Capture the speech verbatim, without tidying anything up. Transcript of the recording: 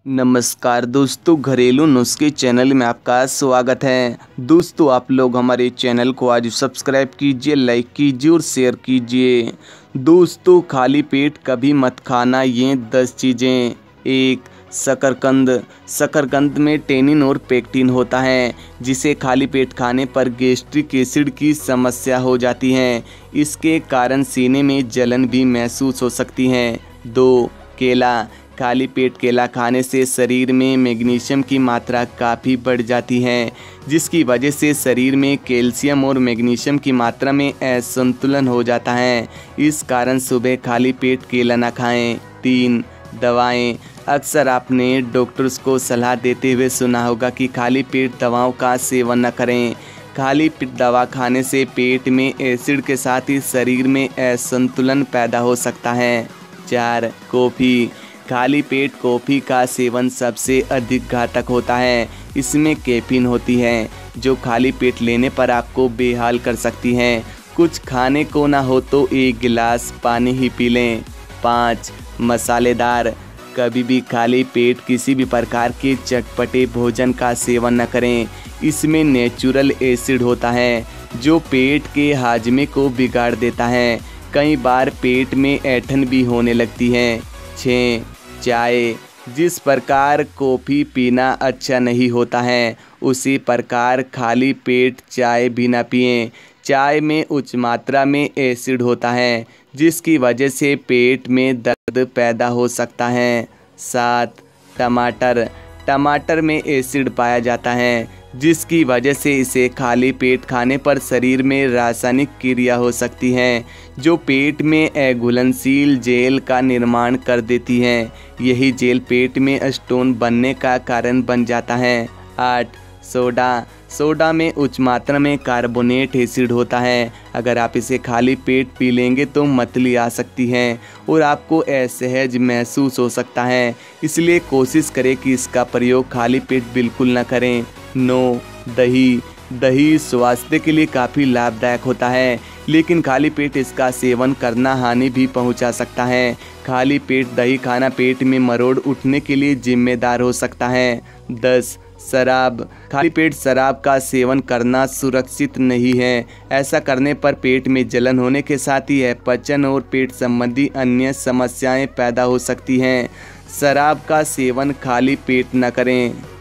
नमस्कार दोस्तों, घरेलू नुस्खे चैनल में आपका स्वागत है। दोस्तों, आप लोग हमारे चैनल को आज सब्सक्राइब कीजिए, लाइक कीजिए और शेयर कीजिए। दोस्तों, खाली पेट कभी मत खाना ये दस चीज़ें। एक, शकरकंद। शकरकंद में टेनिन और पेक्टिन होता है, जिसे खाली पेट खाने पर गैस्ट्रिक एसिड की समस्या हो जाती है। इसके कारण सीने में जलन भी महसूस हो सकती है। दो, केला। खाली पेट केला खाने से शरीर में मैग्नीशियम की मात्रा काफ़ी बढ़ जाती है, जिसकी वजह से शरीर में कैल्शियम और मैग्नीशियम की मात्रा में असंतुलन हो जाता है। इस कारण सुबह खाली पेट केला ना खाएं। तीन, दवाएं। अक्सर आपने डॉक्टर्स को सलाह देते हुए सुना होगा कि खाली पेट दवाओं का सेवन न करें। खाली पेट दवा खाने से पेट में एसिड के साथ ही शरीर में असंतुलन पैदा हो सकता है। चार, कॉफ़ी। खाली पेट कॉफ़ी का सेवन सबसे अधिक घातक होता है। इसमें कैफीन होती है, जो खाली पेट लेने पर आपको बेहाल कर सकती है। कुछ खाने को ना हो तो एक गिलास पानी ही पी लें। पाँच, मसालेदार। कभी भी खाली पेट किसी भी प्रकार के चटपटे भोजन का सेवन न करें। इसमें नेचुरल एसिड होता है, जो पेट के हाजमे को बिगाड़ देता है। कई बार पेट में ऐंठन भी होने लगती है। छः, चाय। जिस प्रकार कॉफ़ी पीना अच्छा नहीं होता है, उसी प्रकार खाली पेट चाय भी ना पिएं। चाय में उच्च मात्रा में एसिड होता है, जिसकी वजह से पेट में दर्द पैदा हो सकता है। सात, टमाटर। टमाटर में एसिड पाया जाता है, जिसकी वजह से इसे खाली पेट खाने पर शरीर में रासायनिक क्रिया हो सकती है, जो पेट में अघुलनशील जेल का निर्माण कर देती है। यही जेल पेट में स्टोन बनने का कारण बन जाता है। आठ, सोडा। सोडा में उच्च मात्रा में कार्बोनेट एसिड होता है। अगर आप इसे खाली पेट पी लेंगे तो मतली आ सकती है और आपको असहज महसूस हो सकता है। इसलिए कोशिश करें कि इसका प्रयोग खाली पेट बिल्कुल न करें। नौ, दही। दही स्वास्थ्य के लिए काफ़ी लाभदायक होता है, लेकिन खाली पेट इसका सेवन करना हानि भी पहुंचा सकता है। खाली पेट दही खाना पेट में मरोड़ उठने के लिए जिम्मेदार हो सकता है। दस, शराब। खाली पेट शराब का सेवन करना सुरक्षित नहीं है। ऐसा करने पर पेट में जलन होने के साथ ही अपचन और पेट संबंधी अन्य समस्याएं पैदा हो सकती हैं। शराब का सेवन खाली पेट न करें।